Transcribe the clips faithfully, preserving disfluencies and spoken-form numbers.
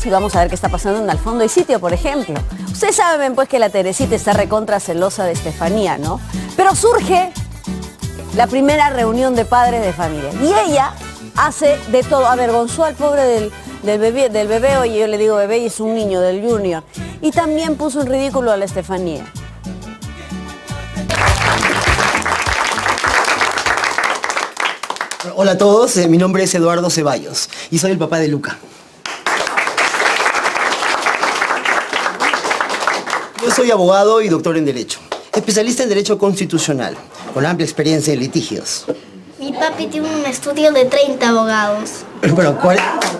y vamos a ver qué está pasando en Al Fondo y Sitio, por ejemplo. Ustedes saben pues que la Teresita está recontra celosa de Estefanía, ¿no? Pero surge la primera reunión de padres de familia y ella hace de todo, avergonzó al pobre del, del, bebé, del bebé, oye, yo le digo bebé y es un niño, del Junior, y también puso en ridículo a la Estefanía. Hola a todos, eh, mi nombre es Eduardo Ceballos y soy el papá de Luca. Yo soy abogado y doctor en Derecho, especialista en Derecho Constitucional, con amplia experiencia en litigios. Mi papi tiene un estudio de treinta abogados. Bueno, ¿cuál?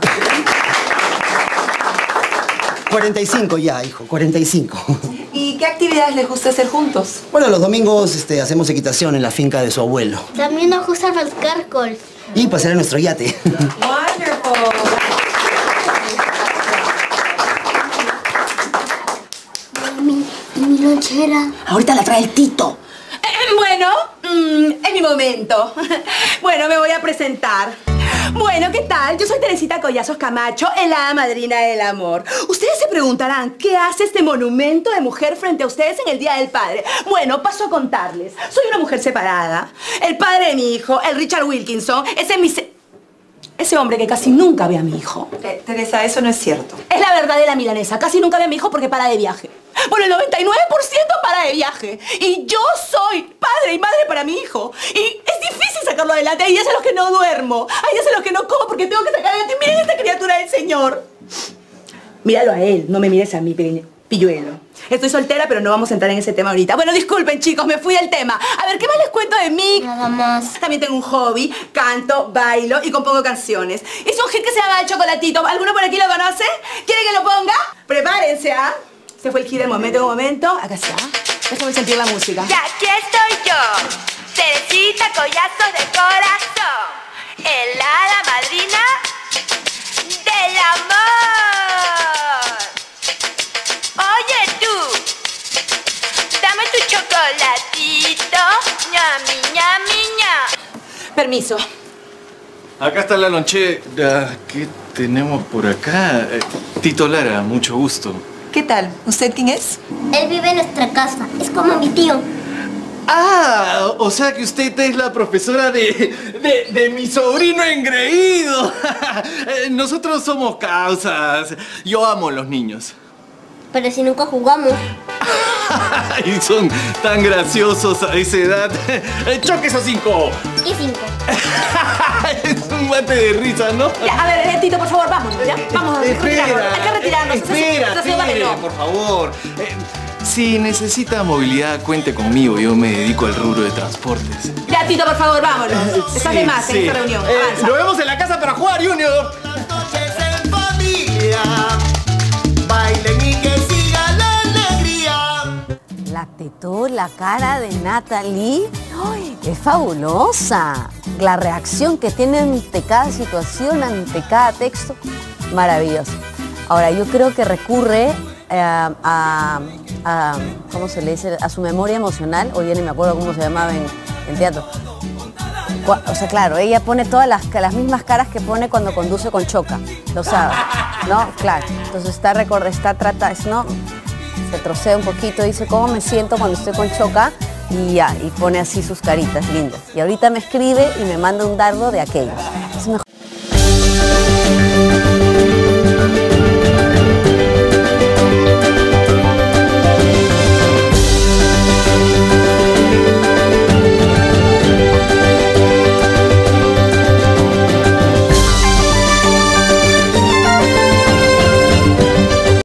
cuarenta y cinco ya, hijo, cuarenta y cinco. ¿Y qué actividades les gusta hacer juntos? Bueno, los domingos este, hacemos equitación en la finca de su abuelo. También nos gusta practicar golf. Y pasear en nuestro yate. Wonderful. Mami, ¿y mi lonchera? Ahorita la trae el Tito. Eh, bueno, mmm, es mi momento. Bueno, me voy a presentar. Bueno, ¿qué tal? Yo soy Teresita Collazos Camacho, el hada madrina del amor. Ustedes se preguntarán, ¿qué hace este monumento de mujer frente a ustedes en el Día del Padre? Bueno, paso a contarles. Soy una mujer separada. El padre de mi hijo, el Richard Wilkinson, ese es mi... Se... Ese hombre que casi nunca ve a mi hijo. Eh, Teresa, eso no es cierto. Es la verdad de la milanesa. Casi nunca ve a mi hijo porque para de viaje. Bueno, el noventa y nueve por ciento para de viaje. Y yo soy padre y madre para mi hijo. Y es difícil sacarlo adelante. Hay días en los que no duermo. Hay días en los que no como porque tengo que sacar adelante. Miren esta criatura del Señor. Míralo a él. No me mires a mí, pilluelo. Estoy soltera, pero no vamos a entrar en ese tema ahorita. Bueno, disculpen, chicos, me fui del tema. A ver, ¿qué más les cuento de mí? Nada más. También tengo un hobby, canto, bailo y compongo canciones. Es un hit que se llama El Chocolatito. ¿Alguno por aquí lo conoce? ¿Quiere que lo ponga? Prepárense, ¿ah? Este fue el hit del momento, en un momento. Acá está. Déjame sentir la música. Y aquí estoy yo, Teresita Collazos de corazón, el hada madrina del amor. Oye tú, dame tu chocolatito, ñami, ñami, ña. Permiso. Acá está la lonchera. ¿Qué tenemos por acá? Eh, Tito Lara, mucho gusto. ¿Qué tal? ¿Usted quién es? Él vive en nuestra casa. Es como mi tío. Ah, o sea que usted es la profesora de, de, de mi sobrino engreído. Nosotros somos causas. Yo amo a los niños. Pero si nunca jugamos. Y son tan graciosos a esa edad. ¡Choque esos cinco! ¿Qué cinco? Es un mate de risa, ¿no? Ya, a ver, Tito, por favor, vamos, ¿ya? Vamos, Espera, retirarnos. Hay que retirarnos. Espera, espera, por favor. Eh, si necesita movilidad, cuente conmigo. Yo me dedico al rubro de transportes. Ya, Tito, por favor, vámonos. Estás Sí, de más en sí. esta reunión. Eh, Avanza. nos vemos en la casa para jugar, Junior. En familia, bailen y que siga la alegría. La tetó, la cara de Natalie, ¡ay, es fabulosa! La reacción que tiene ante cada situación, ante cada texto, maravilloso. Ahora, yo creo que recurre eh, a, a, ¿cómo se le dice? A su memoria emocional. Hoy ya ni me acuerdo cómo se llamaba en, en teatro. O sea, claro, ella pone todas las, las mismas caras que pone cuando conduce con Choca, lo sabe, ¿no? Claro, entonces está, record, está trata, es, no, se trocea un poquito, dice cómo me siento cuando estoy con Choca y ya, y pone así sus caritas lindas. Y ahorita me escribe y me manda un dardo de aquellos.